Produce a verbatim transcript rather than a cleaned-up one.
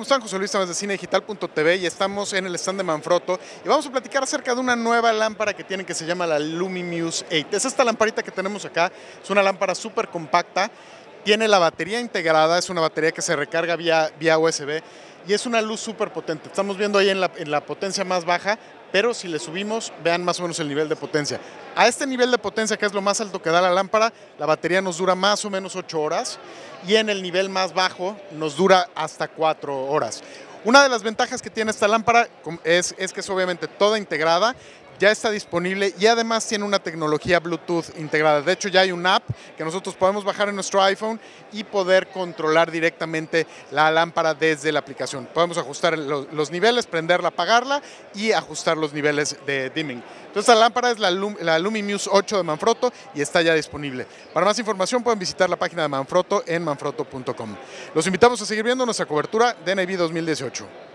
¿cómo están? José Luis Tamés de cine digital punto t v y estamos en el stand de Manfrotto y vamos a platicar acerca de una nueva lámpara que tienen que se llama la Lumimuse ocho. Es esta lamparita que tenemos acá, es una lámpara súper compacta, tiene la batería integrada, es una batería que se recarga vía, vía U S B y es una luz súper potente. Estamos viendo ahí en la, en la potencia más baja, pero si le subimos, vean más o menos el nivel de potencia. A este nivel de potencia, que es lo más alto que da la lámpara, la batería nos dura más o menos ocho horas y en el nivel más bajo nos dura hasta cuatro horas. Una de las ventajas que tiene esta lámpara es, es que es obviamente toda integrada, ya está disponible y además tiene una tecnología Bluetooth integrada. De hecho, ya hay una app que nosotros podemos bajar en nuestro iPhone y poder controlar directamente la lámpara desde la aplicación. Podemos ajustar los, los niveles, prenderla, apagarla y ajustar los niveles de dimming. Entonces, la lámpara es la, Lum, la Lumimuse ocho de Manfrotto y está ya disponible. Para más información pueden visitar la página de Manfrotto en manfrotto punto com. Los invitamos a seguir viendo nuestra cobertura de N I V dos mil dieciocho.